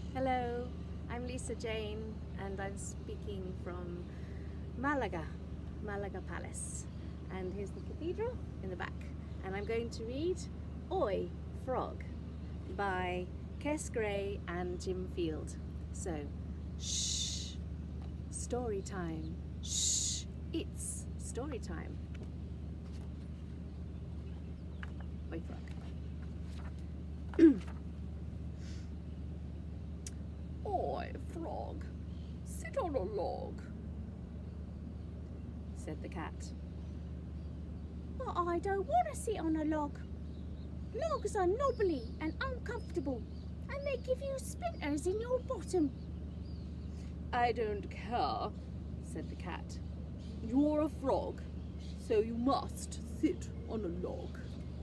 Hello, I'm Lisa Jane and I'm speaking from Malaga Palace. And here's the cathedral in the back. And I'm going to read Oi, Frog by Kes Gray and Jim Field. So, shh, story time. Shh, it's story time. Oi, Frog. Oi, frog, sit on a log, said the cat. But I don't want to sit on a log. Logs are knobbly and uncomfortable, and they give you splinters in your bottom. I don't care, said the cat. You're a frog, so you must sit on a log.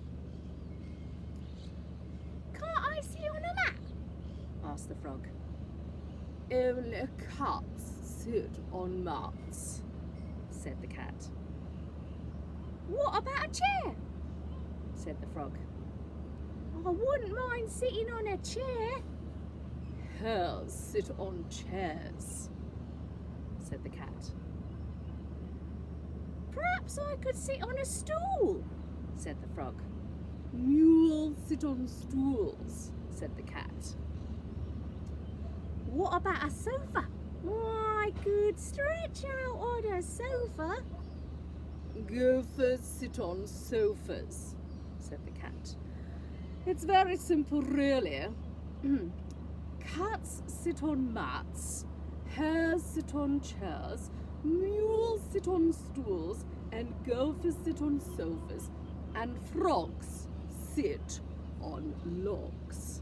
Can't I sit on a mat? Asked the frog. Only cats sit on mats, said the cat. What about a chair? Said the frog. I wouldn't mind sitting on a chair. Hares sit on chairs, said the cat. Perhaps I could sit on a stool, said the frog. Mules sit on stools, said the cat. What about a sofa? I could stretch out on a sofa. Gophers sit on sofas, said the cat. It's very simple, really. Cats sit on mats, hares sit on chairs, mules sit on stools, and gophers sit on sofas, and frogs sit on logs.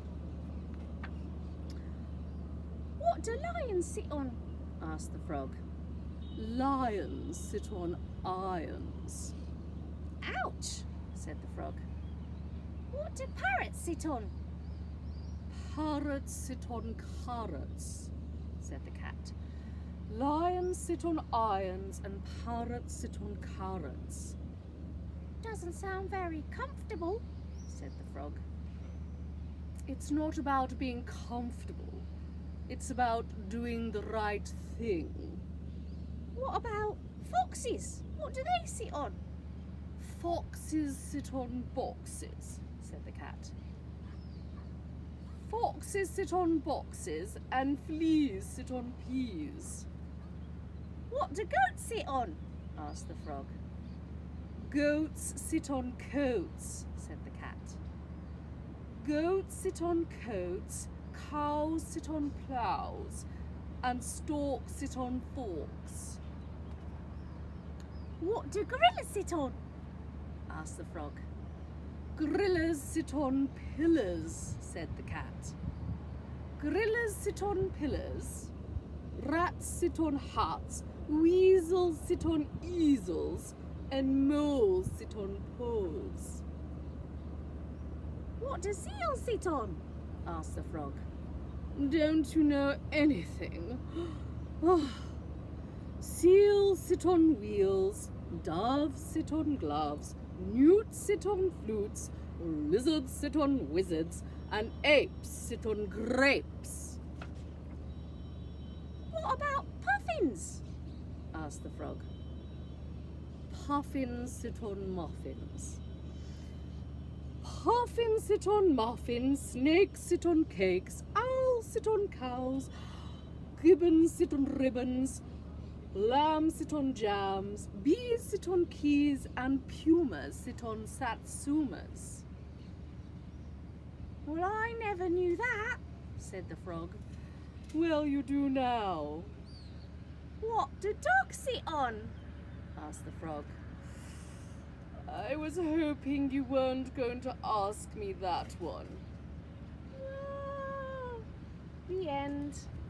What do lions sit on? Asked the frog. Lions sit on irons. Ouch, said the frog. What do parrots sit on? Parrots sit on carrots, said the cat. Lions sit on irons and parrots sit on carrots. Doesn't sound very comfortable, said the frog. It's not about being comfortable. It's about doing the right thing. What about foxes? What do they sit on? Foxes sit on boxes, said the cat. Foxes sit on boxes and fleas sit on peas. What do goats sit on? Asked the frog. Goats sit on coats, said the cat. Goats sit on coats, cows sit on ploughs, and storks sit on forks. What do gorillas sit on? Asked the frog. Gorillas sit on pillars, said the cat. Gorillas sit on pillars, rats sit on hats, weasels sit on easels, and moles sit on poles. What do seals sit on? Asked the frog. Don't you know anything? Seals sit on wheels, doves sit on gloves, newts sit on flutes, lizards sit on wizards, and apes sit on grapes. What about puffins? Asked the frog. Puffins sit on muffins. Puffins sit on muffins, snakes sit on cakes, owls sit on cows, gibbons sit on ribbons, lambs sit on jams, bees sit on keys, and pumas sit on satsumas. Well, I never knew that, said the frog. Well, you do now. What do dogs sit on? Asked the frog. I was hoping you weren't going to ask me that one. Ah, the end.